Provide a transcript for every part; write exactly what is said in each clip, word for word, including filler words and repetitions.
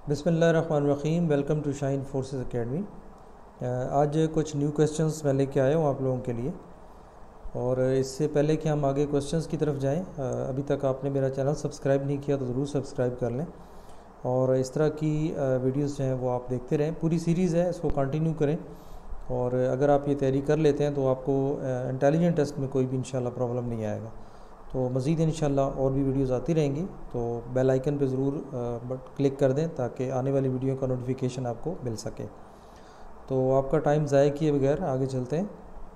बिस्मिल्लाहिर्रहमानिर्रहीम। Welcome to Shine Forces Academy. आज कुछ न्यू क्वेश्चंस मैं लेके आया हूँ आप लोगों के लिए। और इससे पहले कि हम आगे क्वेश्चंस की तरफ जाएं, अभी तक आपने मेरा चैनल सब्सक्राइब नहीं किया तो ज़रूर सब्सक्राइब कर लें और इस तरह की वीडियोस जो हैं वो आप देखते रहें। पूरी सीरीज़ है, इसको कंटिन्यू करें और अगर आप ये तैयारी कर लेते हैं तो आपको इंटेलिजेंट टेस्ट में कोई भी इंशाल्लाह प्रॉब्लम नहीं आएगा। तो मज़ीद इंशाल्लाह और भी वीडियोस आती रहेंगी, तो बेल आइकन पे ज़रूर बट क्लिक कर दें ताकि आने वाली वीडियो का नोटिफिकेशन आपको मिल सके। तो आपका टाइम ज़ाया किए बगैर आगे चलते हैं।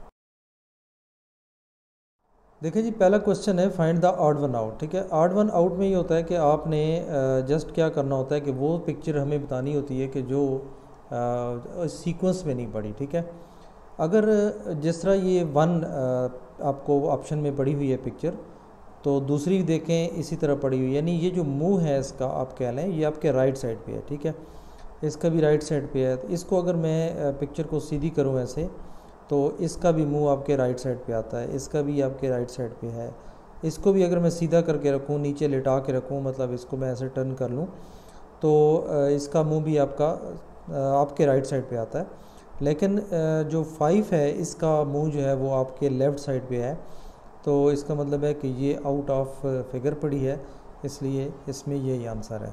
देखिए जी, पहला क्वेश्चन है find the odd one out. ठीक है, ऑड वन आउट में ये होता है कि आपने जस्ट क्या करना होता है कि वो पिक्चर हमें बतानी होती है कि जो सीक्वेंस में नहीं पड़ी। ठीक है, अगर जिस तरह ये वन आपको ऑप्शन में पड़ी हुई है पिक्चर, तो दूसरी देखें इसी तरह पड़ी हुई है, यानी ये जो मुंह है इसका आप कह लें ये आपके राइट साइड पे है। ठीक है, इसका भी राइट साइड पे है। तो इसको अगर मैं पिक्चर को सीधी करूं ऐसे, तो इसका भी मुंह आपके राइट साइड पे आता है, इसका भी आपके राइट साइड पे है। इसको भी अगर मैं सीधा करके रखूं, नीचे लिटा के रखूं, मतलब इसको मैं ऐसे टर्न कर लूं, तो इसका मुंह भी आपका आपके राइट साइड पे आता है। लेकिन जो फाइव है इसका मुंह जो है वो आपके लेफ़्ट साइड पे है, तो इसका मतलब है कि ये आउट ऑफ फिगर पड़ी है, इसलिए इसमें यही आंसर है।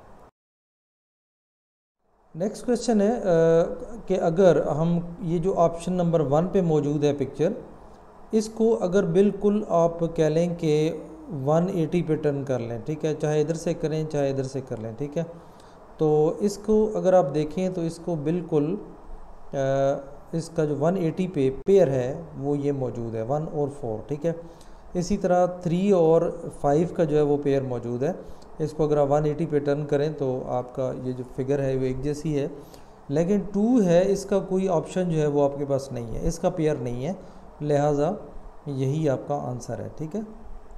नेक्स्ट क्वेश्चन है कि अगर हम ये जो ऑप्शन नंबर वन पे मौजूद है पिक्चर, इसको अगर बिल्कुल आप कह लें कि वन एटी पे टर्न कर लें, ठीक है, चाहे इधर से करें चाहे इधर से कर लें, ठीक है, तो इसको अगर आप देखें तो इसको बिल्कुल आ, इसका जो वन एटी पे पेयर है वो ये मौजूद है, वन और फोर। ठीक है, इसी तरह थ्री और फाइव का जो है वो पेयर मौजूद है। इसको अगर आप वन एटी पे टर्न करें तो आपका ये जो फिगर है वो एक जैसी है। लेकिन टू है, इसका कोई ऑप्शन जो है वो आपके पास नहीं है, इसका पेयर नहीं है, लिहाजा यही आपका आंसर है। ठीक है,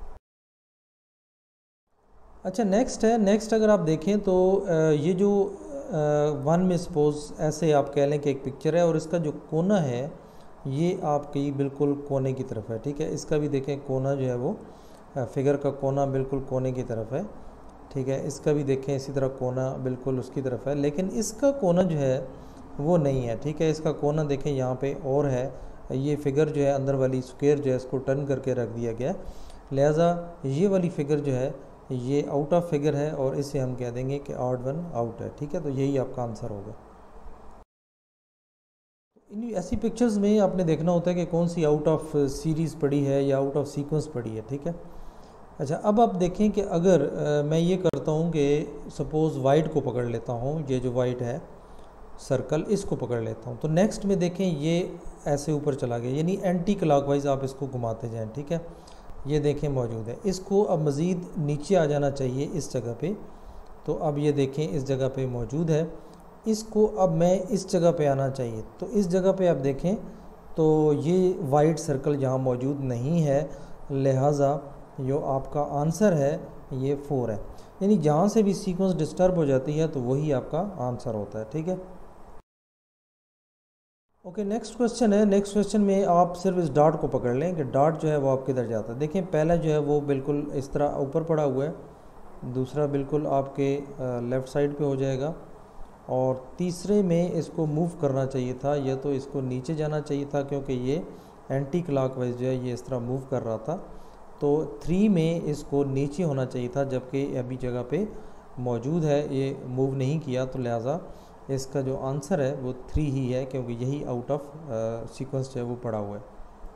अच्छा नेक्स्ट है। नेक्स्ट अगर आप देखें तो ये जो वन में सपोज़ ऐसे आप कह लें कि एक पिक्चर है और इसका जो कोना है ये आपकी बिल्कुल कोने की तरफ है। ठीक है, इसका भी देखें कोना जो है वो फिगर का कोना बिल्कुल कोने की तरफ है। ठीक है, इसका भी देखें इसी तरह कोना बिल्कुल उसकी तरफ है, लेकिन इसका कोना जो है वो नहीं है। ठीक है, इसका कोना देखें यहाँ पे और है, ये फिगर जो है अंदर वाली स्क्वायर जो है इसको टर्न करके रख दिया गया, लिहाजा ये वाली फिगर जो है ये आउट ऑफ फिगर है और इसे हम कह देंगे कि ऑड वन आउट है। ठीक है, तो यही आपका आंसर होगा। इन ऐसी पिक्चर्स में आपने देखना होता है कि कौन सी आउट ऑफ सीरीज़ पड़ी है या आउट ऑफ सीक्वेंस पड़ी है। ठीक है, अच्छा अब आप देखें कि अगर आ, मैं ये करता हूँ कि सपोज़ वाइट को पकड़ लेता हूँ, ये जो वाइट है सर्कल इसको पकड़ लेता हूँ, तो नेक्स्ट में देखें ये ऐसे ऊपर चला गया, यानी एंटी क्लॉकवाइज आप इसको घुमाते जाएं। ठीक है, ये देखें मौजूद है, इसको अब मज़ीद नीचे आ जाना चाहिए इस जगह पे, तो अब ये देखें इस जगह पे मौजूद है, इसको अब मैं इस जगह पे आना चाहिए, तो इस जगह पे आप देखें तो ये वाइट सर्कल यहाँ मौजूद नहीं है, लिहाजा जो आपका आंसर है ये फोर है। यानी जहाँ से भी सीक्वेंस डिस्टर्ब हो जाती है तो वही आपका आंसर होता है। ठीक है, ओके नेक्स्ट क्वेश्चन है। नेक्स्ट क्वेश्चन में आप सिर्फ इस डॉट को पकड़ लें कि डॉट जो है वो आप किधर जाता है। देखें पहला जो है वो बिल्कुल इस तरह ऊपर पड़ा हुआ है, दूसरा बिल्कुल आपके लेफ़्ट साइड पे हो जाएगा, और तीसरे में इसको मूव करना चाहिए था, या तो इसको नीचे जाना चाहिए था क्योंकि ये एंटी क्लॉकवाइज जो है ये इस तरह मूव कर रहा था, तो थ्री में इसको नीचे होना चाहिए था, जबकि अभी जगह पे मौजूद है, ये मूव नहीं किया, तो लिहाजा इसका जो आंसर है वो थ्री ही है, क्योंकि यही आउट ऑफ सीक्वेंस जो है वो पड़ा हुआ है।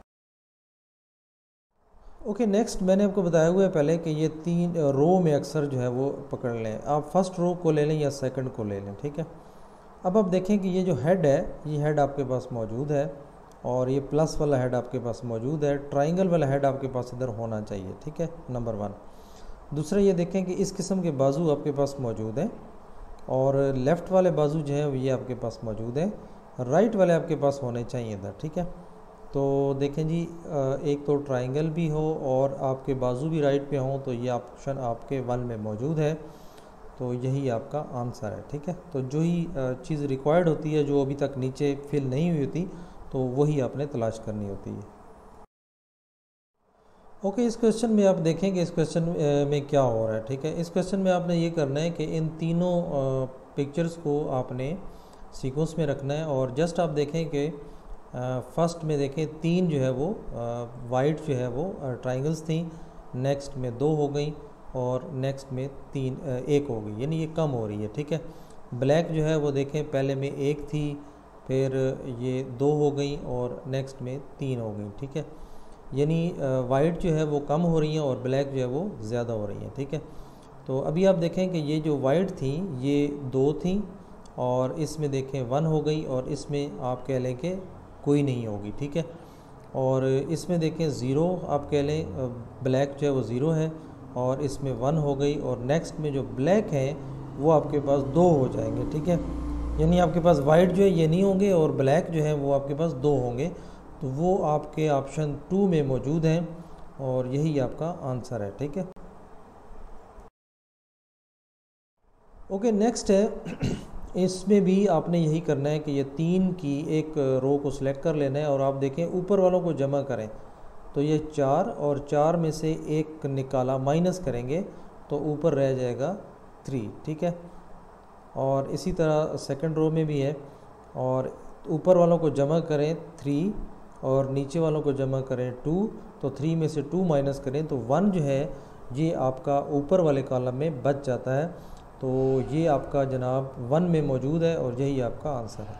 ओके नेक्स्ट, मैंने आपको बताया हुआ है पहले कि ये तीन रो में अक्सर जो है वो पकड़ लें, आप फर्स्ट रो को ले लें या सेकंड को ले लें। ठीक है, अब आप देखें कि ये जो हेड है ये हेड आपके पास मौजूद है, और ये प्लस वाला हेड आपके पास मौजूद है, ट्राइंगल वाला हेड आपके पास इधर होना चाहिए। ठीक है, नंबर वन। दूसरा ये देखें कि इस किस्म के बाजू आपके पास मौजूद हैं, और लेफ़्ट वाले बाजू जो है ये आपके पास मौजूद है, राइट वाले आपके पास होने चाहिए इधर। ठीक है, तो देखें जी, एक तो ट्राइंगल भी हो और आपके बाजू भी राइट पे हों, तो ये ऑप्शन आपके वन में मौजूद है, तो यही आपका आंसर है। ठीक है, तो जो ही चीज़ रिक्वायर्ड होती है जो अभी तक नीचे फिल नहीं हुई होती, तो वही आपने तलाश करनी होती है। ओके, इस क्वेश्चन में आप देखेंगे इस क्वेश्चन में क्या हो रहा है। ठीक है, इस क्वेश्चन में आपने ये करना है कि इन तीनों पिक्चर्स को आपने सीक्वेंस में रखना है। और जस्ट आप देखें कि फर्स्ट में देखें तीन जो है वो वाइट जो है वो ट्राइंगल्स थी, नेक्स्ट में दो हो गई और नेक्स्ट में तीन एक हो गई, यानी ये कम हो रही है। ठीक है, ब्लैक जो है वो देखें पहले में एक थी, फिर ये दो हो गई और नेक्स्ट में तीन हो गई। ठीक है, यानी वाइट जो है वो कम हो रही हैं और ब्लैक जो है वो ज़्यादा हो रही हैं। ठीक है, तो अभी आप देखें कि ये जो वाइट थी ये दो थी और इसमें देखें वन हो गई और इसमें आप कह लें कि कोई नहीं होगी। ठीक है, और इसमें देखें ज़ीरो आप कह लें, ब्लैक जो है वो ज़ीरो है और इसमें वन हो गई और नेक्स्ट में जो ब्लैक है वो आपके पास दो हो जाएंगे। ठीक है, यानी आपके पास वाइट जो है ये नहीं होंगे और ब्लैक जो है वो आपके पास दो होंगे, तो वो आपके ऑप्शन टू में मौजूद हैं और यही आपका आंसर है। ठीक है, ओके नेक्स्ट है इसमें भी आपने यही करना है कि ये तीन की एक रो को सिलेक्ट कर लेना है और आप देखें ऊपर वालों को जमा करें तो ये चार और चार में से एक निकाला माइनस करेंगे तो ऊपर रह जाएगा थ्री। ठीक है, और इसी तरह सेकंड रो में भी है, और ऊपर वालों को जमा करें थ्री और नीचे वालों को जमा करें टू, तो थ्री में से टू माइनस करें तो वन जो है ये आपका ऊपर वाले कॉलम में बच जाता है। तो ये आपका जनाब वन में मौजूद है और यही आपका आंसर है।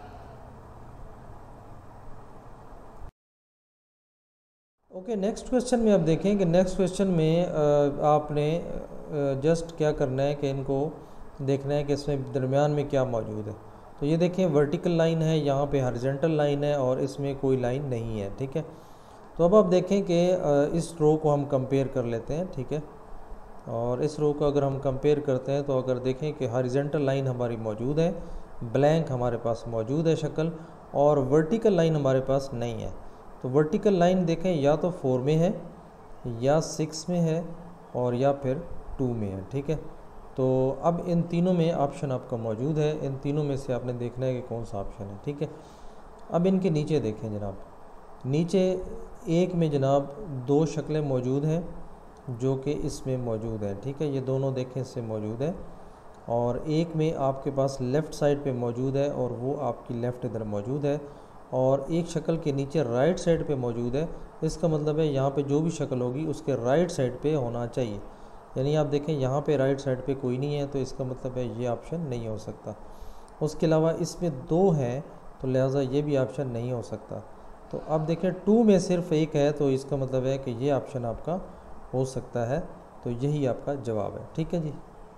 ओके, नेक्स्ट क्वेश्चन में आप देखें कि नेक्स्ट क्वेश्चन में आपने जस्ट क्या करना है कि इनको देखना है कि इसमें दरमियान में क्या मौजूद है। तो ये देखें वर्टिकल लाइन है, यहाँ पे हॉरिजॉन्टल लाइन है और इसमें कोई लाइन नहीं है। ठीक है, तो अब आप देखें कि इस रो को हम कंपेयर कर लेते हैं। ठीक है, और इस रो को अगर हम कंपेयर करते हैं तो अगर देखें कि हॉरिजॉन्टल लाइन हमारी मौजूद है, ब्लैंक हमारे पास मौजूद है शक्ल, और वर्टिकल लाइन हमारे पास नहीं है। तो वर्टिकल लाइन देखें या तो फोर में है या सिक्स में है और या फिर टू में है। ठीक है, तो अब इन तीनों में ऑप्शन आपका मौजूद है, इन तीनों में से आपने देखना है कि कौन सा ऑप्शन है। ठीक है, अब इनके नीचे देखें जनाब, नीचे एक में जनाब दो शक्लें मौजूद हैं जो कि इसमें मौजूद है। ठीक है, ये दोनों देखें इससे मौजूद है, और एक में आपके पास लेफ़्ट साइड पे मौजूद है और वो आपकी लेफ़्ट इधर मौजूद है, और एक शक्ल के नीचे राइट साइड पे मौजूद है। इसका मतलब है यहाँ पे जो भी शक्ल होगी उसके राइट साइड पे होना चाहिए, यानी आप देखें यहाँ पे राइट साइड पे कोई नहीं है तो इसका मतलब है ये ऑप्शन नहीं हो सकता। उसके अलावा इसमें दो हैं तो लिहाजा ये भी ऑप्शन नहीं हो सकता। तो अब देखें टू में सिर्फ एक है तो इसका मतलब है कि ये ऑप्शन आपका हो सकता है, तो यही आपका जवाब है। ठीक है जी,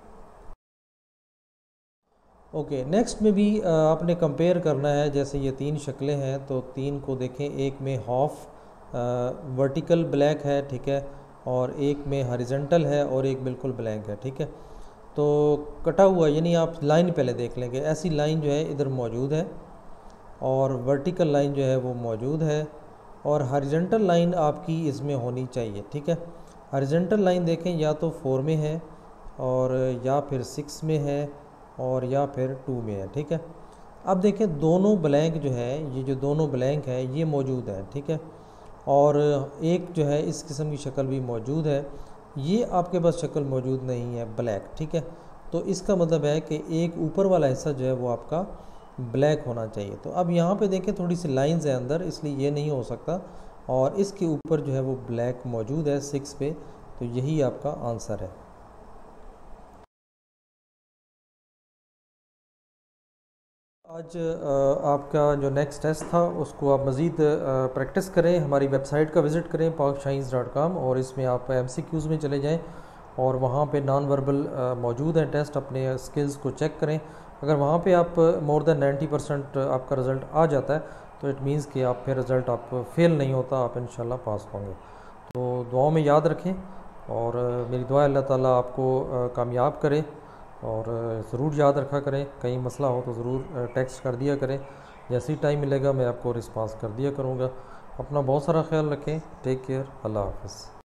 ओके नेक्स्ट में भी आपने कंपेयर करना है। जैसे ये तीन शक्लें हैं तो तीन को देखें, एक में हाफ वर्टिकल ब्लैक है, ठीक है, और एक में हॉरिजॉन्टल है और एक बिल्कुल ब्लैंक है। ठीक है, तो कटा हुआ यानी आप लाइन पहले देख लेंगे, ऐसी लाइन जो है इधर मौजूद है और वर्टिकल लाइन जो है वो मौजूद है और हॉरिजॉन्टल लाइन आपकी इसमें होनी चाहिए। ठीक है, हॉरिजॉन्टल लाइन देखें या तो फोर में है और या फिर सिक्स में है और या फिर टू में है। ठीक है, अब देखें दोनों ब्लैंक जो है, ये जो दोनों ब्लैंक है ये मौजूद है। ठीक है, और एक जो है इस किस्म की शक्ल भी मौजूद है, ये आपके पास शक्ल मौजूद नहीं है ब्लैक। ठीक है, तो इसका मतलब है कि एक ऊपर वाला हिस्सा जो है वो आपका ब्लैक होना चाहिए। तो अब यहाँ पे देखें थोड़ी सी लाइंस है अंदर, इसलिए ये नहीं हो सकता, और इसके ऊपर जो है वो ब्लैक मौजूद है सिक्स पे, तो यही आपका आंसर है। आज आपका जो नेक्स्ट टेस्ट था उसको आप मज़ीद प्रैक्टिस करें, हमारी वेबसाइट का विज़िट करें पाक शाहीन्स डॉट कॉम, और इसमें आप एम सी क्यूज़ में चले जाएं और वहाँ पे नॉन वर्बल मौजूद हैं टेस्ट, अपने स्किल्स को चेक करें। अगर वहाँ पे आप मोर देन नाइन्टी परसेंट आपका रिज़ल्ट आ जाता है तो इट मीन्स कि आप फिर रिज़ल्ट आप फेल नहीं होता, आप इंशाल्लाह पास होंगे। तो दुआओं में याद रखें और मेरी दुआ अल्लाह ताला आपको कामयाब करे, और ज़रूर याद रखा करें, कहीं मसला हो तो ज़रूर टेक्स्ट कर दिया करें, जैसे ही टाइम मिलेगा मैं आपको रिस्पांस कर दिया करूँगा। अपना बहुत सारा ख्याल रखें, टेक केयर, अल्लाह हाफ़िज़।